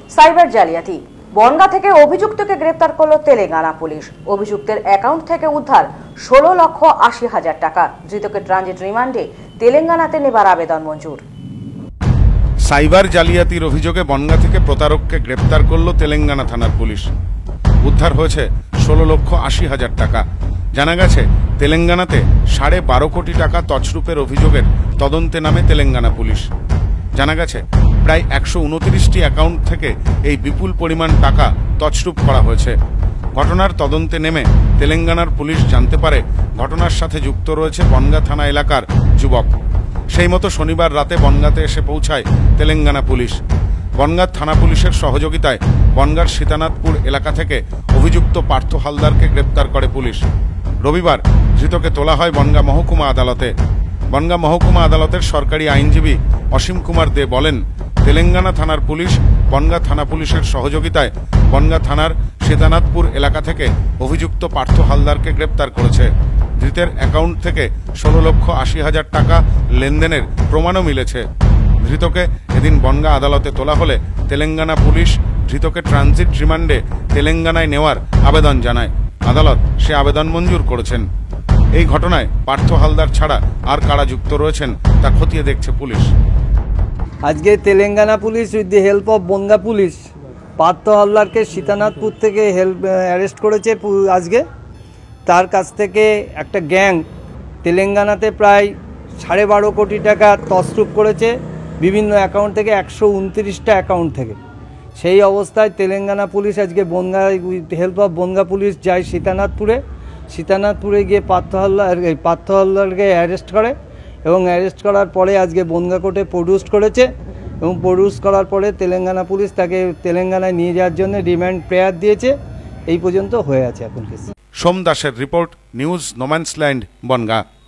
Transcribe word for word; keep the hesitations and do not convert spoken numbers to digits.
Cyber জালিয়াতি। বনগাঁ থেকে অভিযুক্তকে গ্রেপ্তার করল তেলেঙ্গানা পুলিশ। অভিযুক্তের অ্যাকাউন্ট থেকে উদ্ধার ষোলো লক্ষ আশি হাজার টাকা। ধৃতকে ট্রানজিট রিমান্ডে তেলেঙ্গানাতে নেবার আবেদন মঞ্জুর। সাইবার জালিয়াতির অভিযোগে বনগাঁ থেকে প্রতারককে গ্রেপ্তার করল তেলেঙ্গানা থানার পুলিশ। উদ্ধার হয়েছে ষোলো লক্ষ আশি হাজার টাকা। জানা গেছে, তেলেঙ্গানাতে সাড়ে বারো কোটি টাকা তছরূপের অভিযোগের তদন্তে নামে তেলেঙ্গানা পুলিশ। জানা গেছে, প্রায় একশো উনত্রিশটি অ্যাকাউন্ট থেকে এই বিপুল পরিমাণ টাকা তছরূপ করা হয়েছে। ঘটনার তদন্তে নেমে তেলেঙ্গানার পুলিশ জানতে পারে ঘটনার সাথে যুক্ত রয়েছে বনগাঁ থানা এলাকার যুবক। সেই মতো শনিবার রাতে বনগাঁতে এসে পৌঁছায় তেলেঙ্গানা পুলিশ। বনগাঁ থানা পুলিশের সহযোগিতায় বনগাঁর সীতানাথপুর এলাকা থেকে অভিযুক্ত পার্থ হালদারকে গ্রেপ্তার করে পুলিশ। রবিবার ধৃতকে তোলা হয় বনগাঁ মহকুমা আদালতে। বনগাঁ মহকুমা আদালতের সরকারি আইনজীবী অসীম কুমার দে বলেন, তেলেঙ্গানা থানার পুলিশ বনগাঁ থানা পুলিশের সহযোগিতায় বনগাঁ থানার সীতানাথপুর এলাকা থেকে অভিযুক্ত পার্থ হালদারকে গ্রেপ্তার করেছে। ধৃতের অ্যাকাউন্ট থেকে ষোলো লক্ষ আশি হাজার টাকা লেনদেনের প্রমাণও মিলেছে। ধৃতকে এদিন বনগাঁ আদালতে তোলা হলে তেলেঙ্গানা পুলিশ ধৃতকে ট্রানজিট রিমান্ডে তেলেঙ্গানায় নেওয়ার আবেদন জানায়। আদালত সে আবেদন মঞ্জুর করেছেন। এই ঘটনায় পার্থ হালদার ছাড়া আর কারা যুক্ত রয়েছেন তা খতিয়ে দেখছে পুলিশ। আজকে Telangana police with the help of Bangaon police Partha হালদারকে সীতানাথপুর থেকে হেল্প অ্যারেস্ট করেছে। আজকে তার কাছ থেকে একটা গ্যাং তেলেঙ্গানাতে প্রায় সাড়ে বারো কোটি টাকা তছরূপ করেছে বিভিন্ন অ্যাকাউন্ট থেকে, একশো উনত্রিশটা অ্যাকাউন্ট থেকে। সেই অবস্থায় তেলেঙ্গানা পুলিশ আজকে Bangaon with help of Bangaon police যায় সীতানাথপুরে। সীতানাথপুরে গিয়ে পার্থ হালদার পার্থ হালদারকে অ্যারেস্ট করে এবং অ্যারেস্ট করার পরে আজকে বনগাঁ কোর্টে প্রডিউস করেছে এবং প্রডিউস করার পরে তেলেঙ্গানা পুলিশ তাকে তেলেঙ্গানায় নিয়ে যাওয়ার জন্য রিমান্ড প্রেয়ার দিয়েছে। এই পর্যন্ত হয়ে আছে এখন কেস। সোম দাসের রিপোর্ট, নিউজ নোম্যান্সল্যান্ড, বনগাঁ।